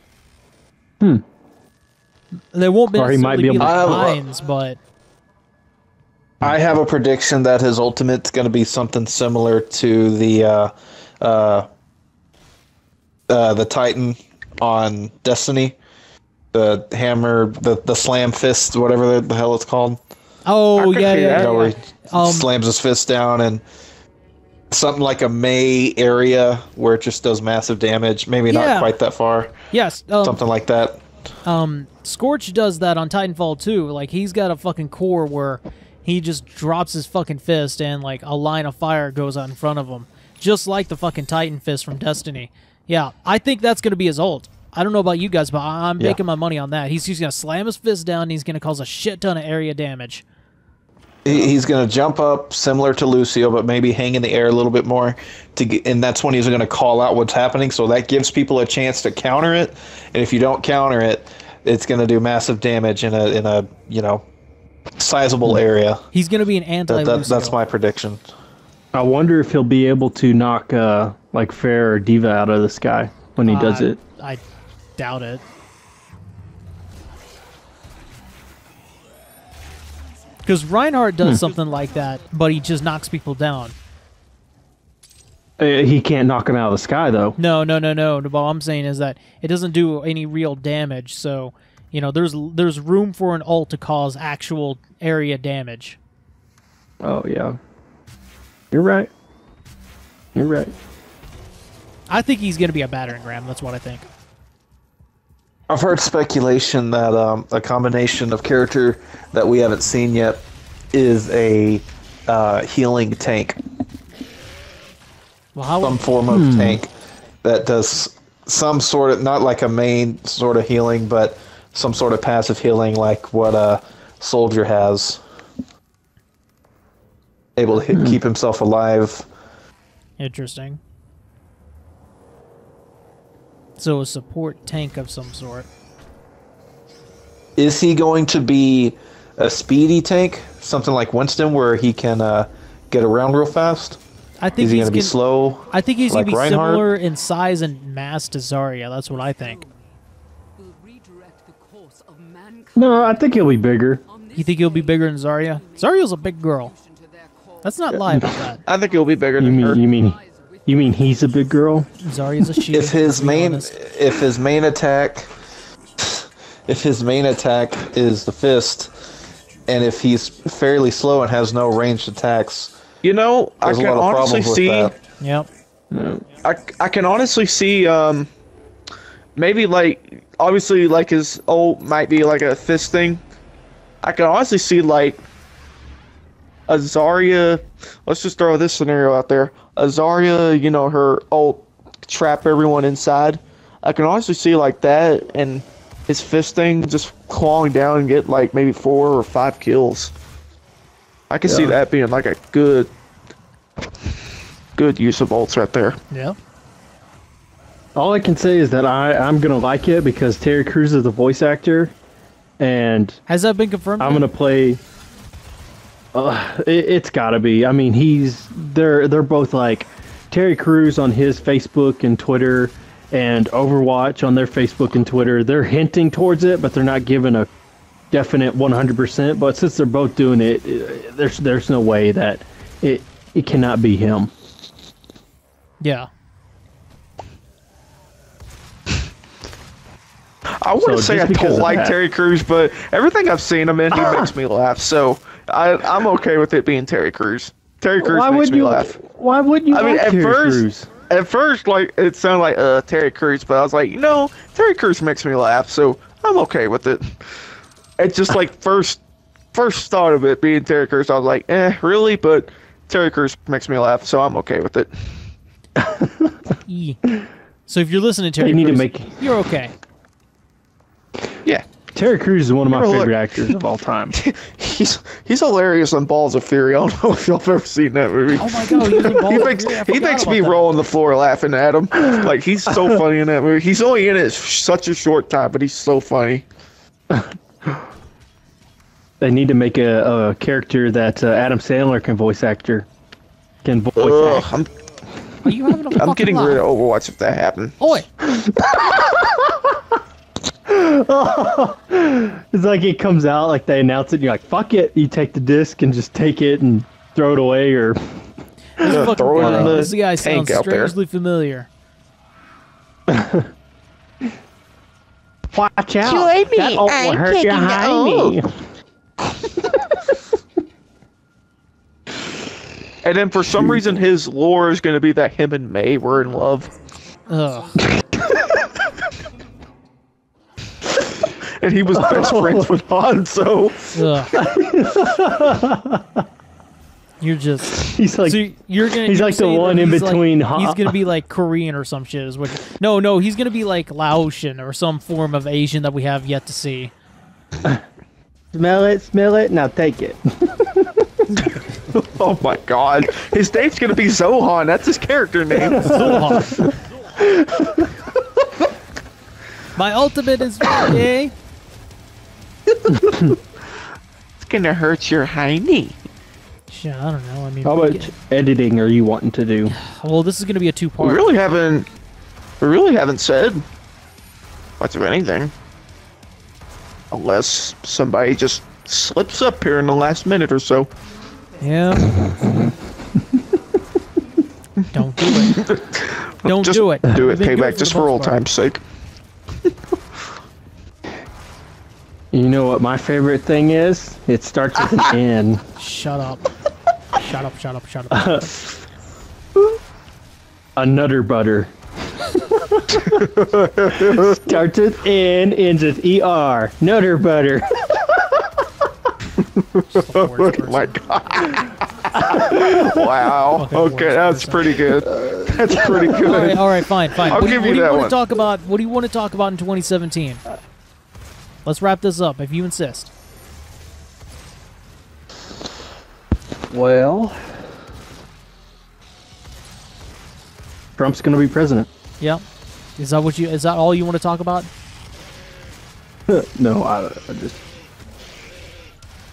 There won't be Or he might necessarily be be, able- like I- mines, but I have a prediction that his ultimate's going to be something similar to the uh, uh, uh, the Titan on Destiny, the hammer, the the slam fist, whatever the hell it's called. oh could yeah, see yeah, that. You know, yeah. where he Um, slams his fist down and something like a May area where it just does massive damage. Maybe Yeah. not quite that far. Yes, um, Something like that. um, Scorch does that on Titanfall two. Like he's got a fucking core where he just drops his fucking fist and like a line of fire goes out in front of him, just like the fucking Titan fist from Destiny. Yeah, I think that's gonna be his ult. I don't know about you guys, but I- I'm Yeah. making my money on that. He's just gonna slam his fist down and he's gonna cause a shit ton of area damage. He- He's going to jump up similar to Lucio, but maybe hang in the air a little bit more. To get, and that's when he's going to call out what's happening. So that gives people a chance to counter it. And if you don't counter it, it's going to do massive damage in a in a you know sizable area. He's gonna be an anti. That, that, that's my prediction. I wonder if he'll be able to knock uh, like Fair or Diva out of the sky when he does it. I doubt it. Because Reinhardt Hmm. does something like that, but he just knocks people down. Uh, he can't knock him out of the sky though. No, no, no, no. What I'm saying is that it doesn't do any real damage. So, you know, there's there's room for an ult to cause actual area damage. Oh yeah, you're right. You're right. I think he's going to be a battering ram. That's what I think. I've heard speculation that um, a combination of character that we haven't seen yet is a uh, healing tank, Well, how some form of tank that does some sort of, not like a main sort of healing, but some sort of passive healing like what a soldier has. Able to hit, keep himself alive. interesting. So a support tank of some sort. Is he going to be a speedy tank, something like Winston, where he can uh, get around real fast? I think Is he he's going to be gonna- slow? I think he's like gonna be Reinhardt? similar in size and mass to Zarya. That's what I think. No, I think he'll be bigger. You think he'll be bigger than Zarya? Zarya's a big girl. Let's not lie about that. I think he'll be bigger You than mean her. you mean you mean he's a big girl? Zarya's a shield. If his to be main, honest. if his main attack, if his main attack is the fist, and if he's fairly slow and has no ranged attacks, You know, I there's a can lot of honestly problems with see. that. Yep. I, I can honestly see um maybe like obviously like his ult might be like a fist thing. I can honestly see like a Zarya. Let's just throw this scenario out there. A Zarya, you know, her ult trap everyone inside. I can honestly see like that and his fist thing just clawing down and get like maybe four or five kills. I can see Yeah. that being like a good good use of ults right there. Yeah. All I can say is that I I'm gonna like it because Terry Crews is the voice actor, and Has that been confirmed? I'm yet? gonna play. Uh, it, it's gotta be. I mean, he's they're they're both like Terry Crews on his Facebook and Twitter, and Overwatch on their Facebook and Twitter. They're hinting towards it, but they're not giving a definite one hundred percent. But since they're both doing it, it, there's there's no way that it it cannot be him. Yeah. I wouldn't So say I just because don't of like that- Terry Crews, but everything I've seen him in, he makes me laugh. So I, I'm okay with it being Terry Crews. Terry Crews Why makes would me you? laugh. Why would you? I mean, like at Terry first, Crews? at first, like it sounded like uh Terry Crews, but I was like, you know, Terry Crews makes me laugh, so I'm okay with it. It's just like first, first thought of it being Terry Crews, I was like, eh, really? But Terry Crews makes me laugh, so I'm okay with it. E. So if you're listening to Terry They need to Crews, make- you're okay. Yeah, Terry Crews is one of my Never look- favorite actors of all time. he's he's hilarious on Balls of Fury. I don't know if y'all have ever seen that movie. Oh my god, he was in Balls He of makes Fury. I he forgot makes about me that. roll on the floor laughing at him. Like he's so funny in that movie. He's only in it such a short time, but he's so funny. They need to make a, a character that uh, Adam Sandler can voice actor can voice Ugh, act. I'm Are you having a I'm fucking getting laugh? rid of Overwatch if that happened. Oi! It's like it comes out, like they announce it, and you're like, "Fuck it!" You take the disc and just take it and throw it away, or This, Yeah, fucking throw it guy, in the this guy tank sounds out there. strangely familiar. watch out! That ult will hurt your hiney. And then for some reason his lore is going to be that him and May were in love, Ugh. and he was best friends with Han. So Ugh. You're just. He's like, so you're gonna. he's you're like the saying that one in he's like- between He's hot- gonna be like Korean or some shit. Is what? No, no, he's gonna be like Laotian or some form of Asian that we have yet to see. smell it, smell it. Now take it. oh my god, his name's going to be Zohan. That's his character name. My ultimate is gay. It's going to hurt your hiney. Shit, I don't know. I mean, How we much get- editing are you wanting to do? well, this is gonna be a We two-part. really haven't. We really haven't said much of anything, unless somebody just slips up here in the last minute or so. Yeah. Don't do it. Don't Just do it. Do We've it. been good Payback, the just for most old part. time's sake. You know what my favorite thing is? It starts with an N. Shut up. Shut up. Shut up. Shut up. A nutter butter. Starts with N, ends with E R. Nutter butter. Just the worst Oh my person. god. Wow. Fucking Okay, worst that's person. pretty good. That's pretty good. All right, all right, fine, fine. I'll what do you, give what you do you that want one. to talk about? What do you want to talk about in twenty seventeen? Let's wrap this up, if you insist. Well, Trump's gonna be president. Yeah. Is that what you? Is that all you want to talk about? No, I, I just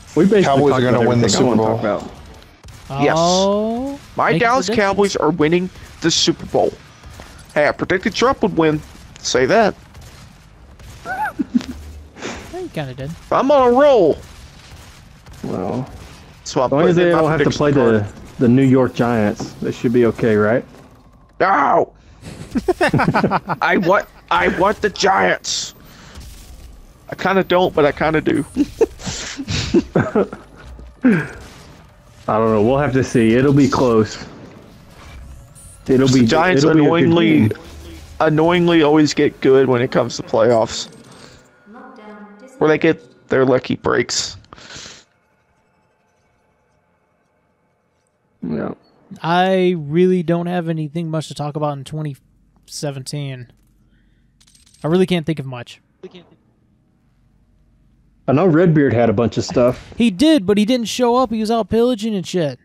We basically Cowboys talked are gonna about win the everything I Super wanna Bowl. talk about. Yes. Oh, My make Dallas predictions. Cowboys are winning the Super Bowl. Hey, I predicted Trump would win. Say that. Yeah, you kind of did. I'm on a roll. Well, So I'm as long as putting they in my don't have to prediction play card. the the New York Giants, they should be okay, right? No. I want. I want the Giants. I kind of don't, but I kind of do. I don't know. We'll have to see. It'll be close. It'll be The Giants it'll be a good annoyingly, game. annoyingly always get good when it comes to playoffs, where they get their lucky breaks. Yeah. I really don't have anything much to talk about in twenty seventeen. I really can't think of much. I know Redbeard had a bunch of stuff. He did, but he didn't show up. He was out pillaging and shit.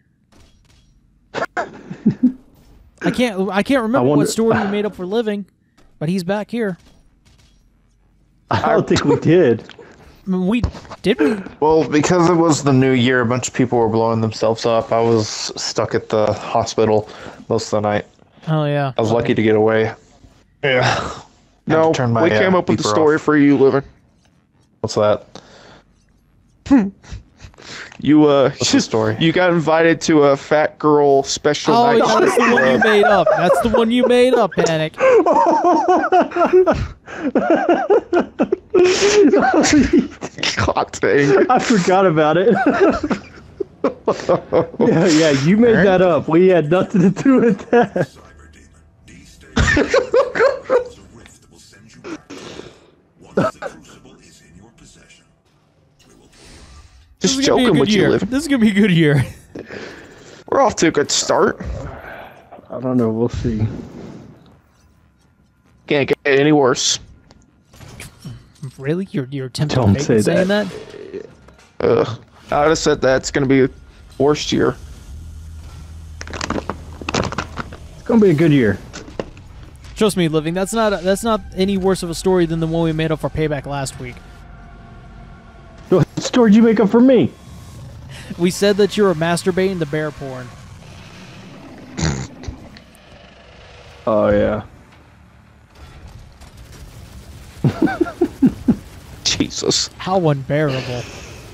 I can't. I can't remember wonder- what story he made up for a living, but he's back here. I don't think we did. I mean, we did we? Well, because it was the new year, a bunch of people were blowing themselves up. I was stuck at the hospital most of the night. Oh yeah. I was lucky to get away. Yeah. Had No, to turn my, we came uh, up with the beeper story off. for you, living. What's that? You uh, What's the story? you got invited to a fat girl special Oh, night. yeah, that's the one you made up. That's the one you made up, Panic. God dang. I forgot about it. yeah, yeah, you made that up. We had nothing to do with that. This Just is gonna be a joking good with you, year. living. This is gonna be a good year. We're off to a good start. I don't know. We'll see. Can't get any worse. Really? You're you're attempting Don't to say fake saying that? Ugh. I would have said that's going to be the worst year. It's gonna be a good year. Trust me, living. That's not that's not any worse of a story than the one we made up for Payback last week. What story did you make up for me? We said that you were masturbating to bear porn. Oh yeah. Jesus. How unbearable.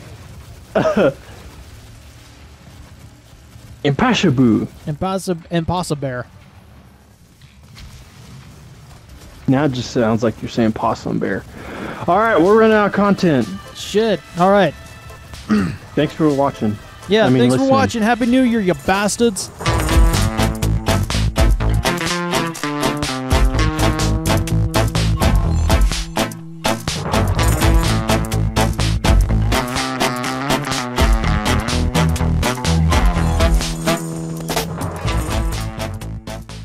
Impossible. Impossible, impossible bear. Now it just sounds like you're saying possum bear. All right, we're running out of content. Shit. All right. Thanks for watching. Yeah, I mean, thanks listening. for watching. Happy New Year, you bastards.